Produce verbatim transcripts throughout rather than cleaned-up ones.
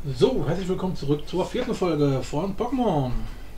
So, herzlich willkommen zurück zur vierten Folge von Pokémon.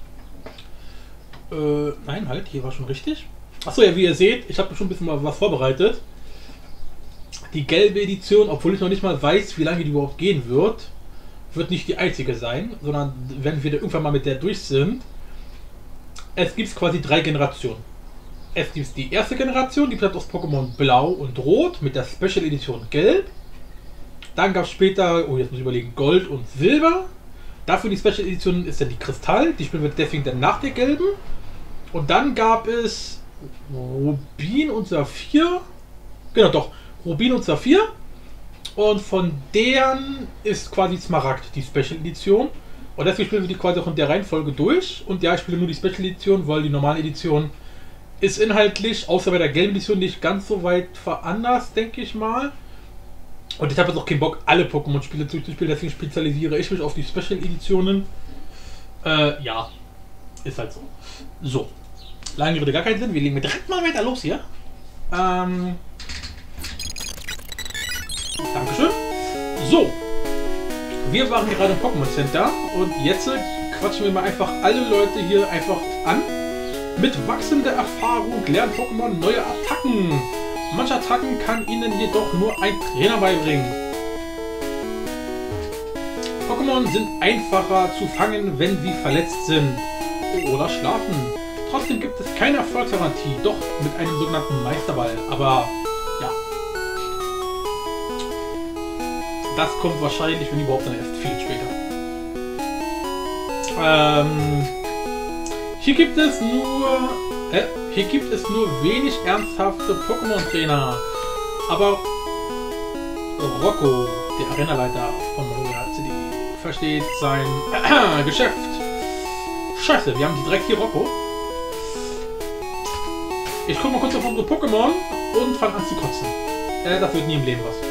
Äh, nein, halt, hier war schon richtig. Achso, ja, wie ihr seht, ich habe schon ein bisschen mal was vorbereitet. Die gelbe Edition, obwohl ich noch nicht mal weiß, wie lange die überhaupt gehen wird, wird nicht die einzige sein, sondern wenn wir irgendwann mal mit der durch sind, es gibt quasi drei Generationen. Es gibt die erste Generation, die bleibt aus Pokémon Blau und Rot mit der Special Edition Gelb. Dann gab es später, oh jetzt muss ich überlegen, Gold und Silber. Dafür die Special Edition ist dann die Kristall, die spielen wir deswegen dann nach der gelben. Und dann gab es Rubin und Saphir. Genau, doch, Rubin und Saphir. Und von deren ist quasi Smaragd die Special Edition. Und deswegen spielen wir die quasi auch in der Reihenfolge durch. Und ja, ich spiele nur die Special Edition, weil die normale Edition ist inhaltlich, außer bei der gelben Edition, nicht ganz so weit veranlasst, denke ich mal. Und ich habe jetzt auch keinen Bock, alle Pokémon-Spiele durchzuspielen, deswegen spezialisiere ich mich auf die Special-Editionen. Äh, ja, ist halt so. So, lange Rede, gar keinen Sinn, wir legen direkt mal weiter los hier. Ähm, Dankeschön. So, wir waren gerade im Pokémon Center und jetzt quatschen wir mal einfach alle Leute hier einfach an. Mit wachsender Erfahrung lernen Pokémon neue Attacken. Manche Attacken kann ihnen jedoch nur ein Trainer beibringen. Pokémon sind einfacher zu fangen, wenn sie verletzt sind oder schlafen. Trotzdem gibt es keine Erfolgsgarantie, doch mit einem sogenannten Meisterball. Aber ja, das kommt wahrscheinlich, wenn überhaupt, dann erst viel später. Ähm, hier gibt es nur... Äh, Hier gibt es nur wenig ernsthafte Pokémon-Trainer. Aber Rocco, der Arenaleiter von Maronia C D, versteht sein äh, Geschäft. Scheiße, wir haben direkt hier Rocco. Ich gucke mal kurz auf unsere Pokémon und fange an zu kotzen. Äh, das wird nie im Leben was.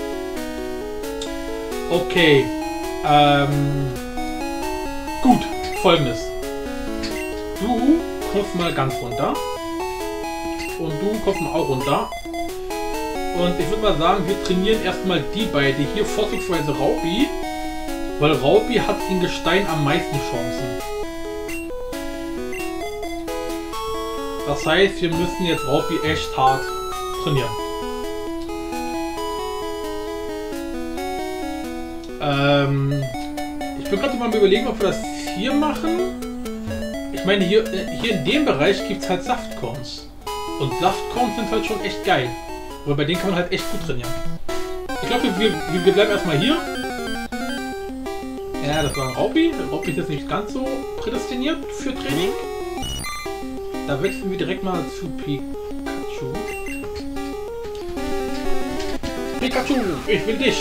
Okay. Ähm, gut, folgendes. Du kommst mal ganz runter. Und du kommst mal auch runter. Und ich würde mal sagen, wir trainieren erstmal die beiden hier, vorzugsweise Raupi. Weil Raupi hat in Gestein am meisten Chancen. Das heißt, wir müssen jetzt Raupi echt hart trainieren. Ähm, ich bin gerade mal überlegen, ob wir das hier machen. Ich meine, hier, hier in dem Bereich gibt es halt Saftkorns. Und Saftkorns sind halt schon echt geil. Aber bei denen kann man halt echt gut trainieren. Ich glaube, wir, wir, wir bleiben erstmal hier. Ja, das war ein Raupi. Raupi ist jetzt nicht ganz so prädestiniert für Training. Da wechseln wir direkt mal zu Pikachu. Pikachu, ich will dich.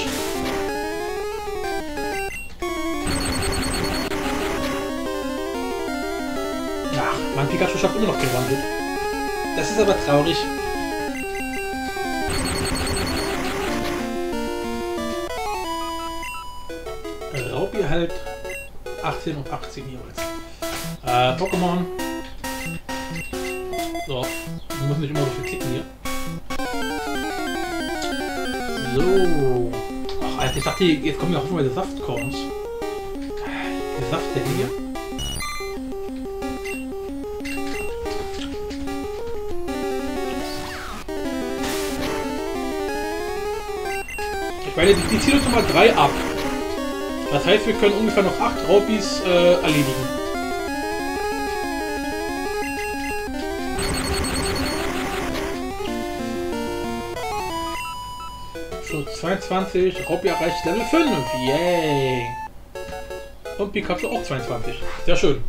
Ach, mein Pikachu schafft immer noch keinen Wandel. Das ist aber traurig. Raupi halt achtzehn und achtzehn jeweils. Äh, Pokémon. So, wir müssen nicht immer so viel klicken hier. So. Ach, Alter, ich dachte, jetzt kommen ja hoffentlich Saftkorns. Der Saft der hier. Ich meine, die, die ziehen uns Nummer drei ab. Das heißt, wir können ungefähr noch acht Raupis äh, erledigen. So, zweiundzwanzig. Raupi erreicht Level fünf. Yay! Und Pikachu auch zweiundzwanzig. Sehr schön.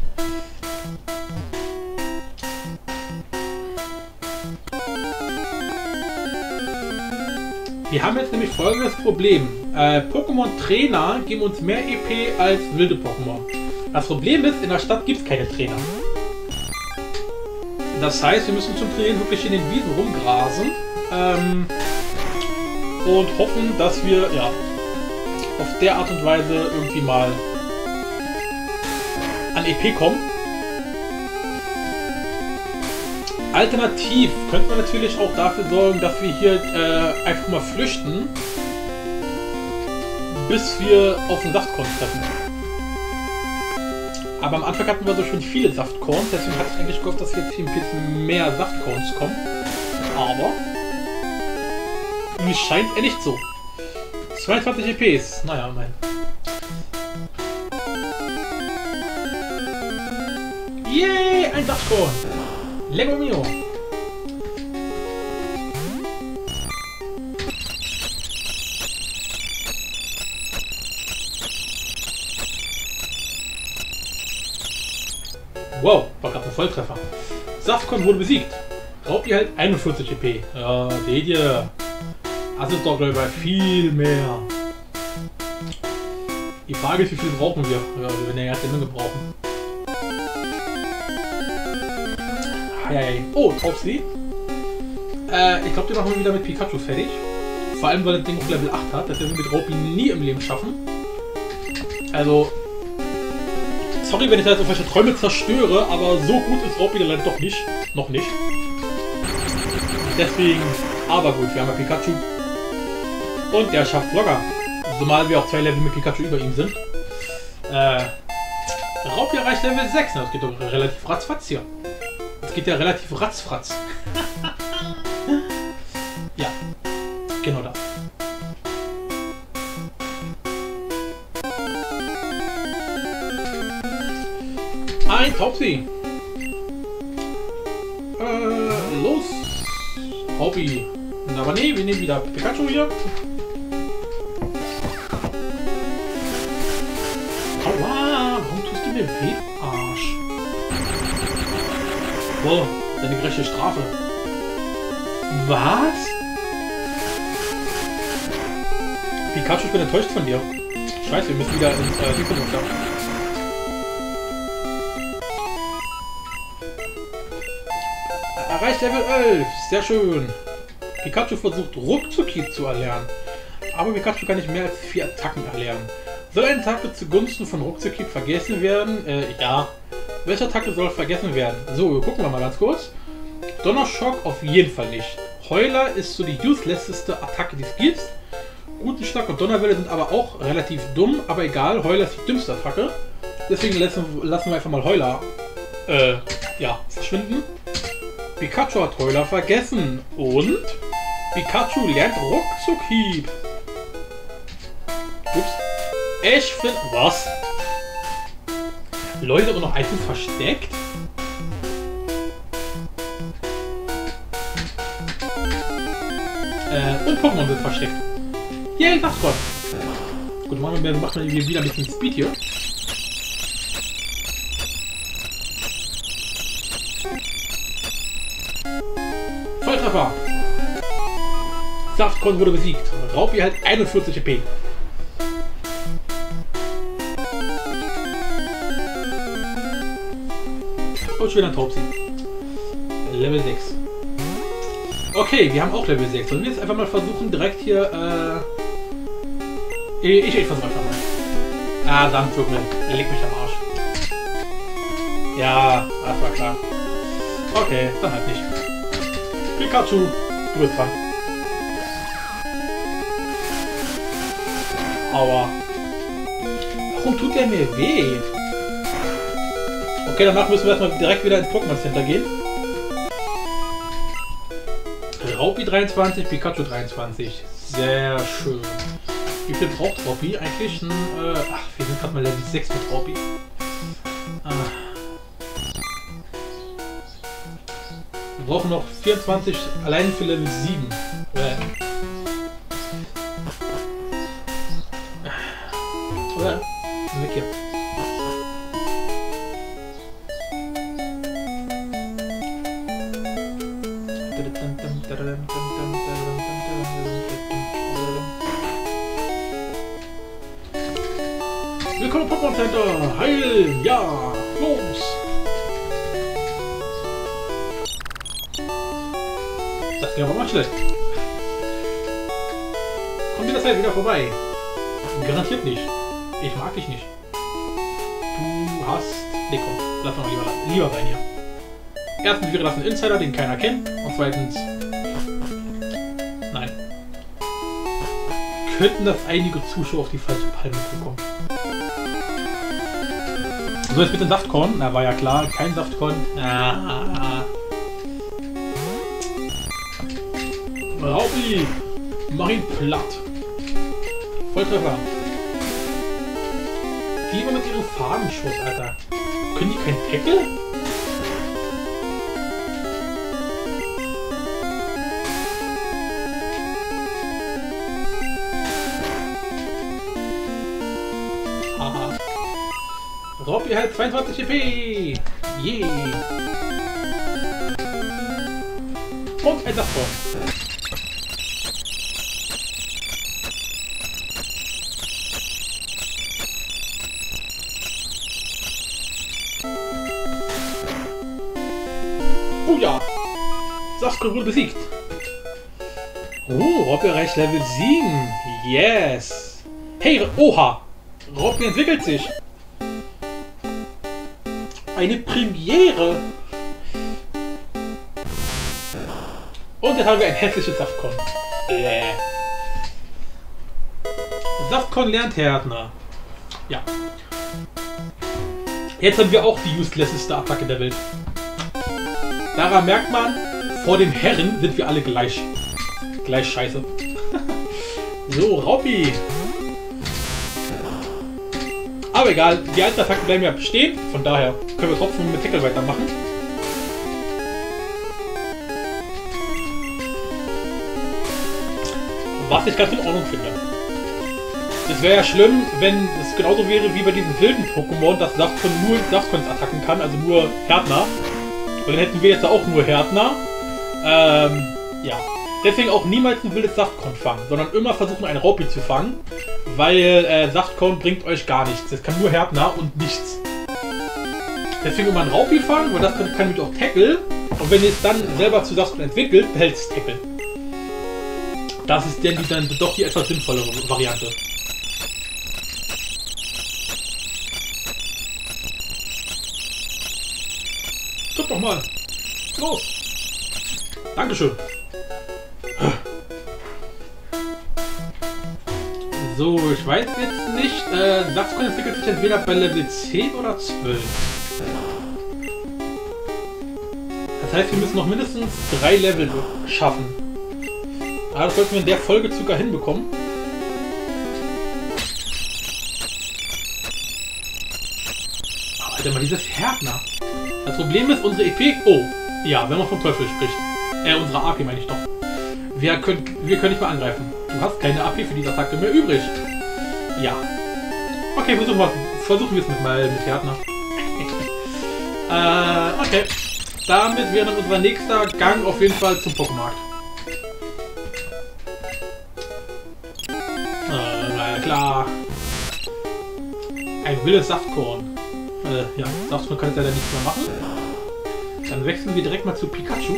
Wir haben jetzt nämlich folgendes Problem. Äh, Pokémon-Trainer geben uns mehr E P als wilde Pokémon. Das Problem ist, in der Stadt gibt es keine Trainer. Das heißt, wir müssen zum Trainieren wirklich in den Wiesen rumgrasen. Ähm, und hoffen, dass wir ja auf der Art und Weise irgendwie mal an E P kommen. Alternativ könnte man natürlich auch dafür sorgen, dass wir hier äh, einfach mal flüchten. bis wir auf den Saftkorn treffen. Aber am Anfang hatten wir so schön viele Saftkorns, deswegen hatte ich eigentlich gehofft, dass jetzt hier ein bisschen mehr Saftkorns kommen. Aber mir scheint er nicht so. zweiundzwanzig E Ps, naja, nein. Yay, ein Saftkorn! Lego Mio! Wow, war gerade ein Volltreffer. Saftkorn wurde besiegt. Raupi halt einundvierzig E P. Ja, seht ihr. Das ist doch gleich bei viel mehr. Die Frage ist, wie viel brauchen wir? Ja, wir werden ja erst eine Menge brauchen. Hey. Oh, Taubsi. Äh, ich glaube, den machen wir wieder mit Pikachu fertig. Vor allem, weil das Ding auf Level acht hat. Das werden wir mit Raupi nie im Leben schaffen. Also, sorry, wenn ich da jetzt auf welche Träume zerstöre, aber so gut ist Raupi leider doch nicht. Noch nicht. Deswegen, aber gut, wir haben ja Pikachu. Und der schafft locker. Zumal wir auch zwei Level mit Pikachu über ihm sind. Äh, Raupi erreicht Level sechs. Das geht doch relativ ratzfatz hier. Das geht ja relativ ratzfratz. Ja, genau das. Ein Taubsi. Äh, los. Raupi. Aber nee, wir nehmen wieder Pikachu hier. Aua, warum tust du mir weh, Arsch? Boah, deine gerechte Strafe. Was? Pikachu, ich bin enttäuscht von dir. Scheiße, wir müssen wieder ins äh, Ding runter. Erreicht Level elf. Sehr schön. Pikachu versucht Ruckzucki zu erlernen. Aber Pikachu kann nicht mehr als vier Attacken erlernen. Soll eine Attacke zugunsten von Ruckzucki vergessen werden? Äh, ja. Welche Attacke soll vergessen werden? So, gucken wir mal ganz kurz. Donnerschock auf jeden Fall nicht. Heuler ist so die uselesseste Attacke, die es gibt. Gutenschlag und Donnerwelle sind aber auch relativ dumm, aber egal, Heuler ist die dümmste Attacke. Deswegen lassen, lassen wir einfach mal Heuler äh, ja, verschwinden. Pikachu hat Heuler vergessen und Pikachu lernt Ruckzuckhieb. Ups. Ich finde... Was? Leute, aber noch Items versteckt? Äh, und Pokémon wird versteckt. Yay, Saftkorn. Gut, machen wir, machen wir wieder ein bisschen Speed hier. Volltreffer. Saftkorn wurde besiegt. Raupi halt einundvierzig E P. Und schon wieder ein Taubsi. Level sechs. Okay, wir haben auch Level sechs. Sollen wir jetzt einfach mal versuchen, direkt hier, äh... Ich, ich versuche einfach mal. Ah, Sandvogel. Der legt mich am Arsch. Ja, das war klar. Okay, dann halt nicht. Pikachu, du bist dran. Aua. Warum tut der mir weh? Okay, danach müssen wir erstmal direkt wieder ins Pokémon Center gehen. Raupi dreiundzwanzig, Pikachu dreiundzwanzig. Sehr schön. Wie viel braucht Raupi eigentlich? Ein, äh, ach, wir sind gerade mal Level sechs mit Raupi. Ah. Wir brauchen noch vierundzwanzig allein für Level sieben. Äh. Oder? Weg hier. Willkommen im Pokémon Center! Heil! Ja! Los! Das ging aber mal schlecht. Kommt wieder Zeit wieder vorbei. Garantiert nicht. Ich mag dich nicht. Du hast... Ne, komm. Lass mal lieber, lieber sein hier. Erstens, wir lassen Insider, den keiner kennt. Und zweitens... Nein. könnten das einige Zuschauer auf die falsche Palme bekommen. So, jetzt mit dem Saftkorn. Na, war ja klar, kein Saftkorn. Ah. Raupi! Mach ihn platt! Volltreffer! Die immer mit ihrem Fadenschuss, Alter. Können die kein Tackle? Haha. Robby halt zweiundzwanzig E P! Yeah! Und ein Saftkorn. Oh ja! Saftkorn wurde besiegt. Oh, Robby erreicht Level sieben. Yes! Hey, oha! Robby entwickelt sich. Eine Premiere. Und jetzt haben wir ein hässliches Saftkorn. Bläh. Saftkorn lernt Härtner. Ja. Jetzt haben wir auch die uselesseste Attacke der Welt. Daran merkt man, vor den Herren sind wir alle gleich. Gleich scheiße. So, Raupi. Aber egal, die alten Attacken bleiben ja bestehen. Von daher können wir trotzdem mit Tackle weitermachen. Was ich ganz in Ordnung finde. Es wäre ja schlimm, wenn es genauso wäre wie bei diesen wilden Pokémon, dass Saftkorn nur Saftkorns attacken kann, also nur Härtner. Und dann hätten wir jetzt auch nur Härtner. Ähm, ja. Deswegen auch niemals ein wildes Saftkorn fangen, sondern immer versuchen, einen Raupi zu fangen. Weil äh, Saftkorn bringt euch gar nichts. Das kann nur Härtner und nichts. Deswegen immer einen Raupi fangen, weil das kann, kann nämlich auch Tackle. Und wenn ihr es dann selber zu Saftkorn entwickelt, behält es Tackle. Das ist denn die, dann doch die etwas sinnvollere Variante. Guck doch mal. Los. Dankeschön. So, ich weiß jetzt nicht. Äh, Saftkorn entwickelt sich entweder bei Level zehn oder zwölf. Das heißt, wir müssen noch mindestens drei Level schaffen. Aber das sollten wir in der Folge sogar hinbekommen. Aber Alter, mal dieses Härtner. Das Problem ist, unsere E P... Oh, ja, wenn man vom Teufel spricht. Äh, unsere A P meine ich doch. Wir können, wir können nicht mehr angreifen. Du hast keine A P für diese Attacke mehr übrig. Ja. Okay, versuchen wir, versuchen wir es mit, mal mit Härtner. äh, okay. Damit wäre dann unser nächster Gang auf jeden Fall zum Pokémarkt. Äh, klar. Ein wildes Saftkorn. Äh, ja, Saftkorn kann jetzt leider nichts mehr machen. Dann wechseln wir direkt mal zu Pikachu.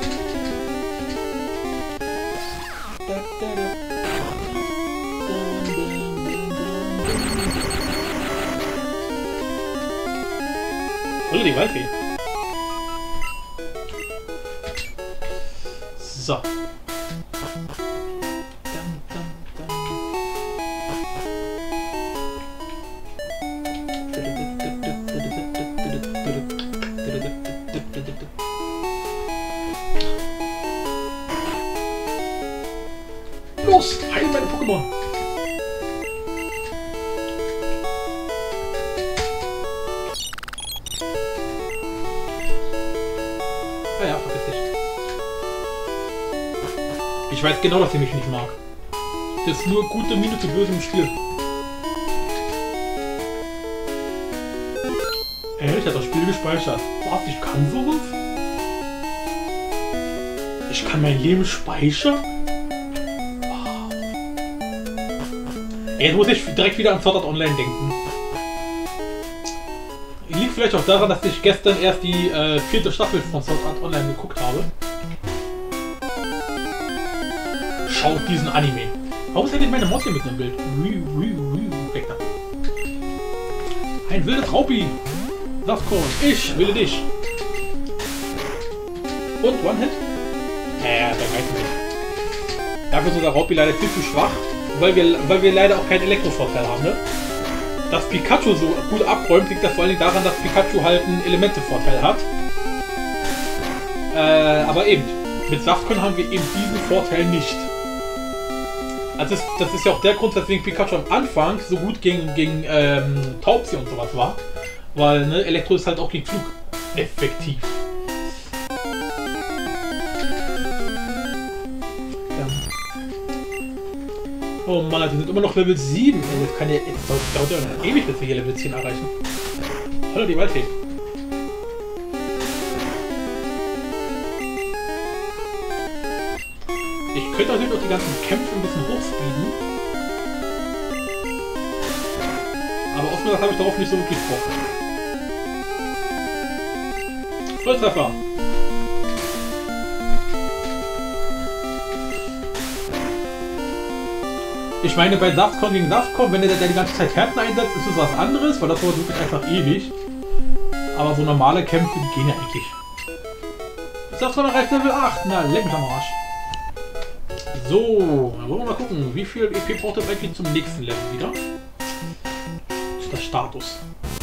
Oder die Waldfee. So. Los, heil meine Pokémon! Ah ja, verpiss dich. Ich weiß genau, dass ihr mich nicht mag. Das ist nur gute Miene zu bösem Spiel. Ey, ich hab das Spiel gespeichert. Was? Ich kann sowas? Ich kann mein Leben speichern? Wow. Ey, jetzt muss ich direkt wieder an Sword Art Online denken. Liegt vielleicht auch daran, dass ich gestern erst die äh, vierte Staffel von Sword Art Online geguckt habe. Schaut diesen Anime. Warum ist eigentlich meine Maus hier mit im Bild? Weg da. Ein wildes Raupi. Saftkorn. Ich will dich. Und One-Hit? Äh, der reicht nicht. Dafür ist unser Raupi leider viel zu schwach. weil wir, weil wir leider auch keinen Elektrovorteil haben, ne? Dass Pikachu so gut abräumt, liegt das vor allem daran, dass Pikachu halt einen Elementevorteil hat. Äh, aber eben, mit Saftkon haben wir eben diesen Vorteil nicht. Also das, das ist ja auch der Grund, weswegen Pikachu am Anfang so gut gegen, gegen ähm, Taubsi und sowas war. Weil, ne, Elektro ist halt auch gegen Flug effektiv. Ja. Oh Mann, wir sind immer noch Level sieben. Ey, das kann ja, jetzt dauert ja noch ewig, bis wir hier Level zehn erreichen. Hallo, die Waldfee. Ich könnte natürlich auch die ganzen Kämpfe ein bisschen hochspeeden. Aber offen gesagt habe ich darauf nicht so wirklich Bock. Volltreffer. Ich meine, bei Saftkon gegen Saftkon, wenn der, der die ganze Zeit Härten einsetzt, ist es was anderes, weil das dauert wirklich einfach ewig. Aber so normale Kämpfe, die gehen ja eigentlich. Saftkon erreicht Level acht. Na, leck mich am Arsch. So, dann wollen wir mal gucken, wie viel E P braucht das eigentlich zum nächsten Level wieder? Das ist der Status.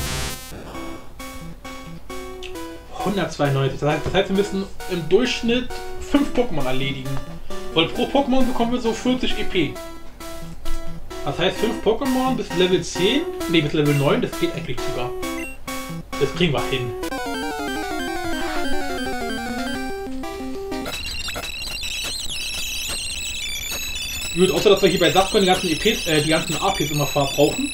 hundertzweiundneunzig, das heißt, das heißt, wir müssen im Durchschnitt fünf Pokémon erledigen. Weil pro Pokémon bekommen wir so vierzig E P. Das heißt, fünf Pokémon bis Level zehn, ne, bis Level neun, das geht eigentlich sogar. Das kriegen wir hin. Gut, außer dass wir hier bei Saftkon die ganzen E Ps, äh, die ganzen A Ps immer verbrauchen.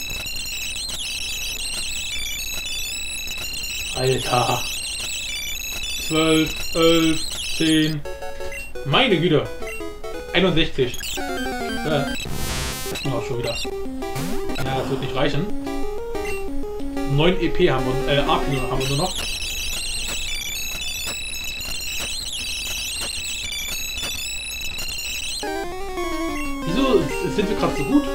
Alter. zwölf, elf, zehn. Meine Güte. einundsechzig. Äh, das ging auch schon wieder. Ja, das wird nicht reichen. neun E P haben wir, äh, A P haben wir nur noch. Wieso sind wir gerade so gut?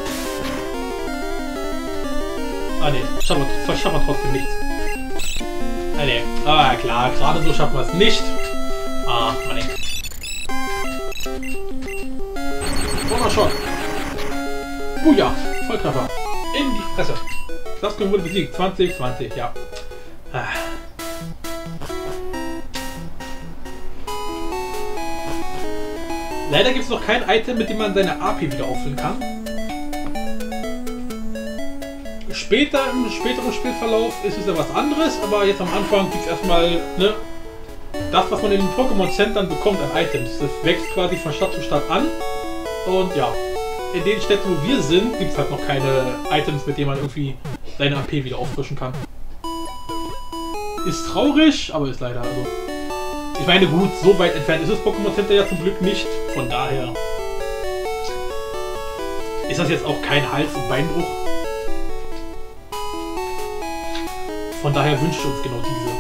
Ah ne, schaffen wir, schaffen wir trotzdem nichts. Ah ne, ah klar, gerade so schaffen wir es nicht. Ah, Mann. Wunderschön. Buja, Volltreffer. In die Fresse. Das wurde besiegt. zwanzig, zwanzig, ja. Ah. Leider gibt es noch kein Item, mit dem man seine A P wieder auffüllen kann. Später, im späteren Spielverlauf ist es ja was anderes, aber jetzt am Anfang gibt es erstmal, ne, das, was man in den Pokémon-Centern bekommt an Items. Das wächst quasi von Stadt zu Stadt an. Und ja, in den Städten, wo wir sind, gibt es halt noch keine Items, mit denen man irgendwie seine A P wieder auffrischen kann. Ist traurig, aber ist leider also. Ich meine, gut, so weit entfernt ist das Pokémon Center ja zum Glück nicht. Von daher ist das jetzt auch kein Hals- und Beinbruch. Von daher wünscht uns genau diese.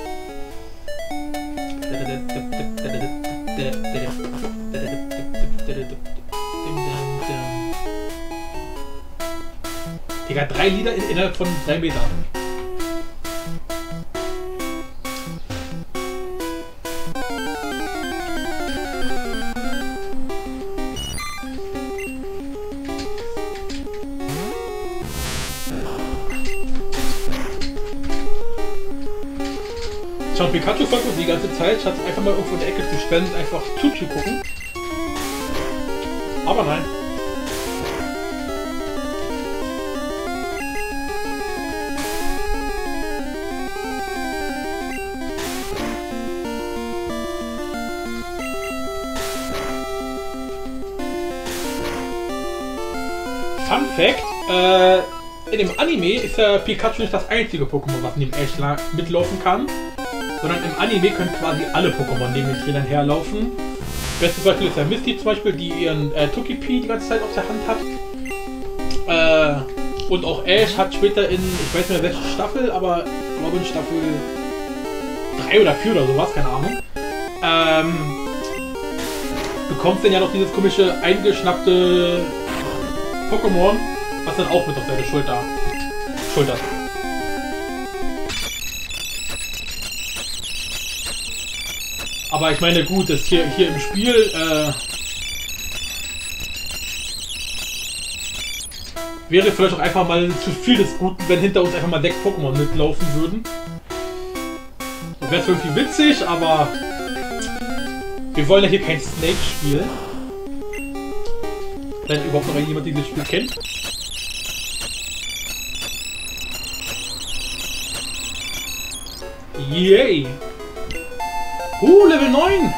Digga, drei Lieder in, innerhalb von drei Metern. Schau, Pikachu versucht die ganze Zeit, statt einfach mal irgendwo in der Ecke zu stellen und einfach zuzugucken. Aber nein. Fun Fact, äh, in dem Anime ist ja Pikachu nicht das einzige Pokémon, was neben Ash mitlaufen kann, sondern im Anime können quasi alle Pokémon neben den Trainern herlaufen. Bestes Beispiel ist ja Misty zum Beispiel, die ihren äh, Togepi die ganze Zeit auf der Hand hat. Äh, und auch Ash hat später in, ich weiß nicht mehr welche Staffel, aber ich glaube in Staffel drei oder vier oder sowas, keine Ahnung, ähm, bekommt dann ja noch dieses komische eingeschnappte Pokémon, was dann auch mit auf seine Schulter schultert. Aber ich meine, gut, das hier, hier im Spiel, äh, Wäre vielleicht auch einfach mal zu viel des Guten, wenn hinter uns einfach mal sechs Pokémon mitlaufen würden. Wäre zwar irgendwie witzig, aber wir wollen ja hier kein Snake spielen. Wenn überhaupt noch jemand dieses Spiel kennt. Yay! Uh, Level neun!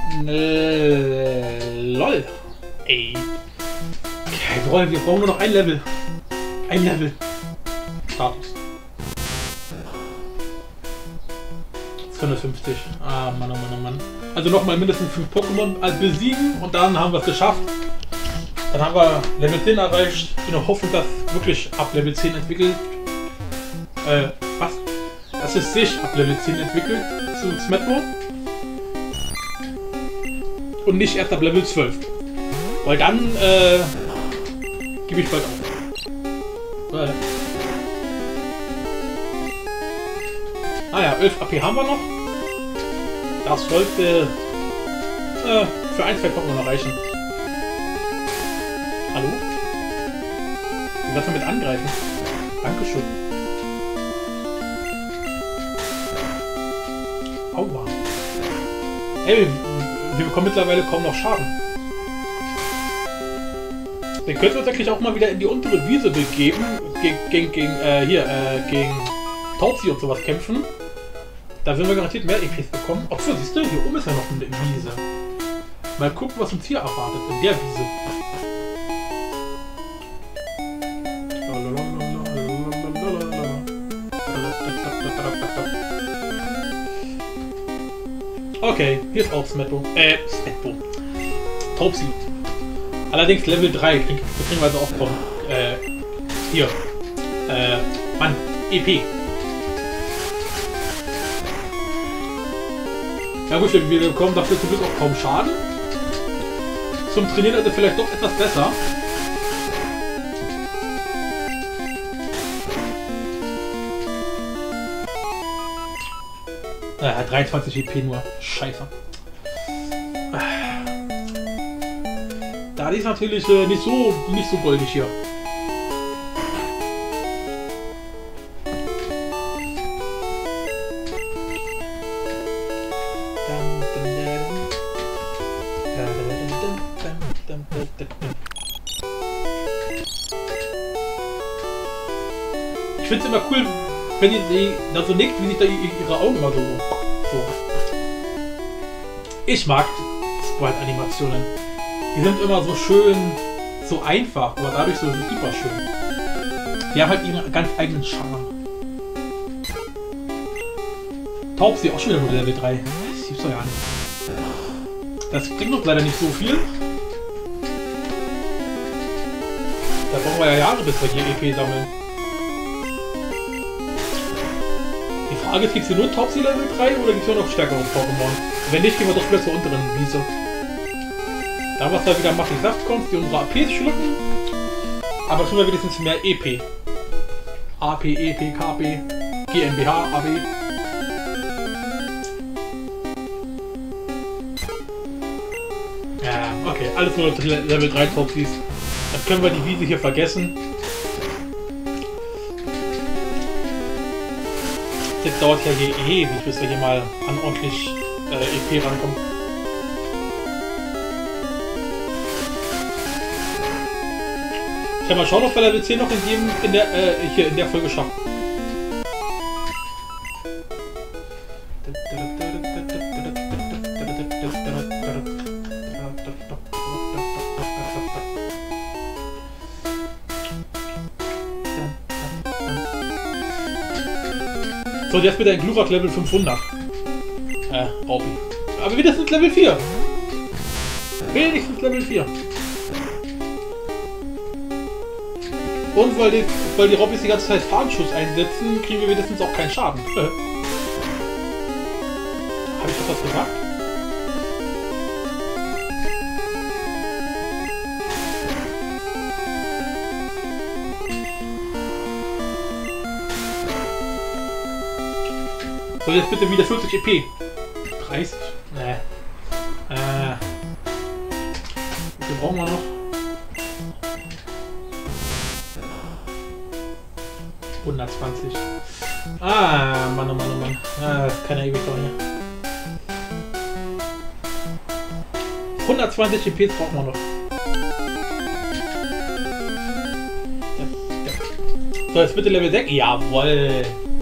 Äh, lol. Ey. Okay, wir brauchen nur noch ein Level. Ein Level. Status. zweihundertfünfzig. Ah, Mann, oh Mann, oh Mann. Also nochmal mindestens fünf Pokémon besiegen und dann haben wir es geschafft. Dann haben wir Level zehn erreicht. Ich bin noch hoffen, dass wirklich ab Level zehn entwickelt. Äh, was? Dass es sich ab Level zehn entwickelt zu Smetbo. Und nicht erst ab Level zwölf. Weil dann, äh, gebe ich bald auf. Äh. Ah ja, elf A P haben wir noch. Das sollte äh, für ein, zwei Pokémon noch reichen. Hallo? Wie was damit angreifen? Dankeschön. Aua. Ey, wir bekommen mittlerweile kaum noch Schaden. Wir könnten uns eigentlich auch mal wieder in die untere Wiese begeben. Gegen, gegen, gegen äh, hier, äh, gegen Taubsi und sowas kämpfen. Da werden wir garantiert mehr E Ps bekommen. Obwohl, siehst du, hier oben ist ja noch eine Wiese. Mal gucken, was uns hier erwartet in der Wiese. Okay, hier ist auch Smetbo. Äh, Smetbo. Taubsi. Allerdings Level drei. Kriegen wir also auch von. Äh, hier. Äh, Mann. E P. Ja gut, wir bekommen dafür zum Glück auch kaum Schaden. Zum Trainieren ist er vielleicht doch etwas besser. Er hat dreiundzwanzig E P nur. Scheiße. Da ist natürlich äh, nicht so nicht so goldig hier. Ich finde es immer cool, wenn ihr sie da so nickt, wie sich da ihre Augen immer so, so. Ich mag Sprite-Animationen. Die sind immer so schön, so einfach, aber dadurch so super schön. Die haben halt ihren ganz eigenen Charme. Taubsi auch schon wieder nur Level drei. Das gibt's doch ja nicht. Das bringt uns leider nicht so viel. Da brauchen wir ja Jahre, bis wir hier E P sammeln. Die Frage ist, gibt es hier nur Taubsi Level drei oder gibt es hier noch stärkere Pokémon? Wenn nicht, gehen wir doch wieder zur unteren Wiese. Da was da wieder macht, die Saftcons, die unsere A Ps schlucken. Aber schon wir wenigstens mehr E P. A P, E P, K P, G m B H, A B. Ja, okay, alles nur noch Level drei Taubsis. Dann können wir die Wiese hier vergessen. Das dauert ja hier ewig, bis wir hier mal an ordentlich äh, E P rankommen. Ich habe mal schauen, ob wir Level zehn noch in, jedem, in, der, äh, hier in der Folge schaffen. So, jetzt bitte ein Glurak Level fünfhundert. Äh, Raupi. Aber wenigstens Level vier. Wenigstens Level vier. Und weil die, weil die Raupis die ganze Zeit Fahnschuss einsetzen, kriegen wir wenigstens auch keinen Schaden. Äh. Habe ich doch was gesagt? So, jetzt bitte wieder vierzig E P. dreißig? Nee. Äh. Wie viel brauchen wir noch? hundertzwanzig. Ah, Mann, oh Mann, oh Mann. Ah, keine ewig hier. hundertzwanzig E Ps brauchen wir noch. So, jetzt bitte Level sechs. Jawoll.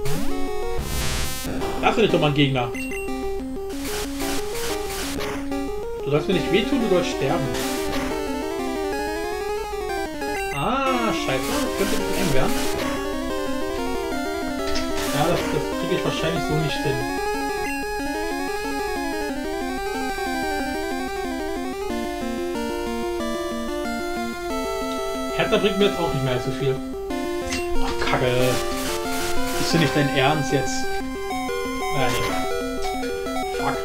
Das finde ich doch mal ein Gegner. Du sollst mir nicht wehtun, du sollst sterben. Ah, scheiße. Das könnte ein bisschen eng werden. Ja, das, das kriege ich wahrscheinlich so nicht hin. Hertha bringt mir jetzt auch nicht mehr so viel. Ach, Kacke. Ist ja nicht dein Ernst jetzt? Nein. Fuck.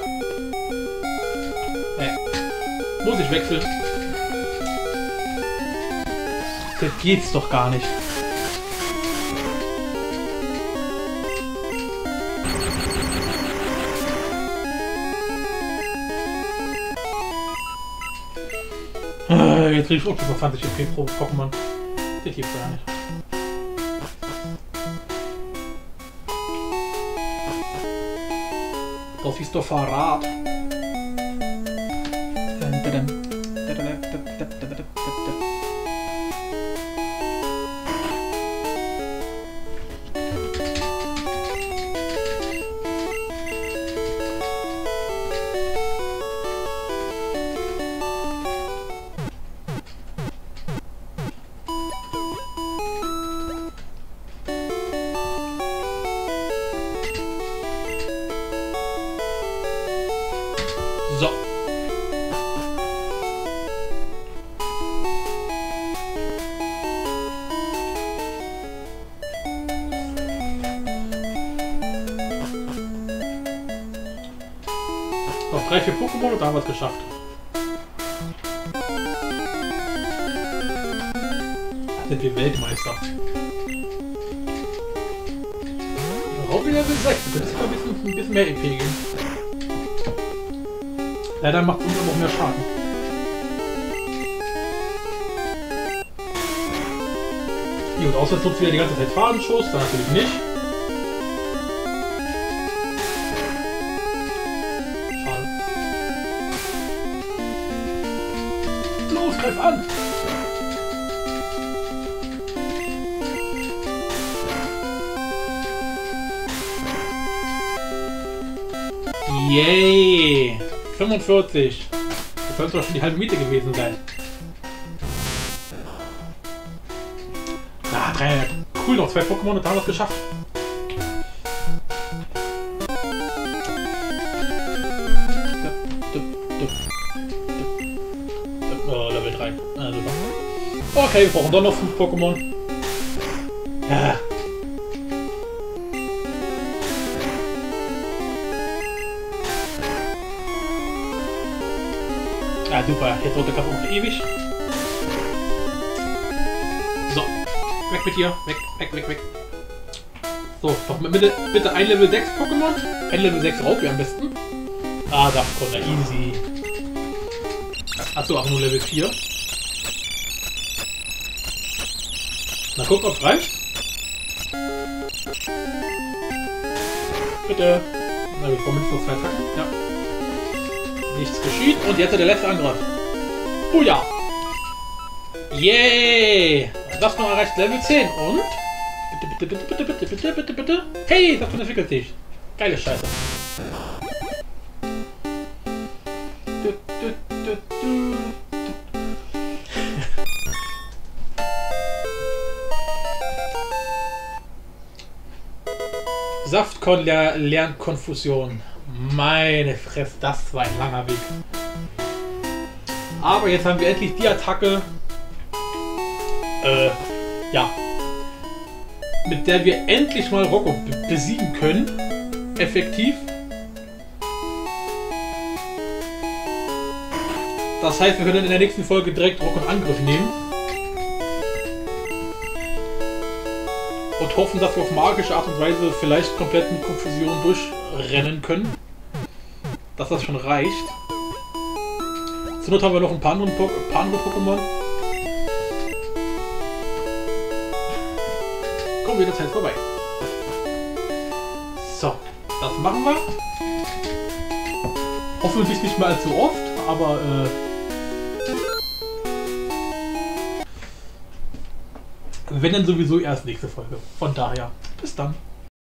Nee. Muss ich wechseln? Das geht's doch gar nicht. Jetzt krieg ich auch über zwanzig E P pro Pokémon. Das gibt's gar nicht. Das ist doch Verrat. So. Noch drei, vier Pokémon und da haben wir es geschafft. Da sind wir Weltmeister. Raupi Level sechs, das ist ein bisschen, ein bisschen mehr E P geben. Leider macht es uns aber auch mehr Schaden. Gut, außer es nutzt wieder die ganze Zeit Fadenschuss, dann natürlich nicht. Schade. Los, greif an! Yay! fünfundvierzig. Das sollte doch schon die halbe Miete gewesen sein. Ah, drei. Cool, noch zwei Pokémon und da haben wir es geschafft. Oh, Level drei. Ah, super. Okay, wir brauchen doch noch fünf Pokémon. Ja. Ja, super. Jetzt runter kann man noch ewig. So. Weg mit dir. Weg, weg, weg, weg. So, doch bitte, bitte ein Level sechs Pokémon. Ein Level sechs Raupi am besten. Ah, Saftkonter. Easy. Achso, auch nur Level vier. Mal gucken, ob es reicht. Bitte. Na, wir kommen jetzt noch zwei Attacken. Ja. Nichts geschieht. Und jetzt der letzte Angriff. Buja! Yay! Das noch erreicht Level zehn. Und? Bitte, bitte, bitte, bitte, bitte, bitte, bitte. Hey, das entwickelt sich. Geile Scheiße. Saftkon lernt Konfusion. Meine Fresse, das war ein langer Weg. Aber jetzt haben wir endlich die Attacke, äh, ja, mit der wir endlich mal Rocco besiegen können. Effektiv. Das heißt, wir können in der nächsten Folge direkt Rocco in Angriff nehmen. Und hoffen, dass wir auf magische Art und Weise vielleicht komplett mit Konfusion durchrennen können. Dass das schon reicht. Zur Not haben wir noch ein paar andere Pokémon. kommen wir jederzeit vorbei. So, das machen wir. Hoffentlich nicht mal allzu oft, aber äh, wenn dann sowieso erst nächste Folge. Von daher, bis dann.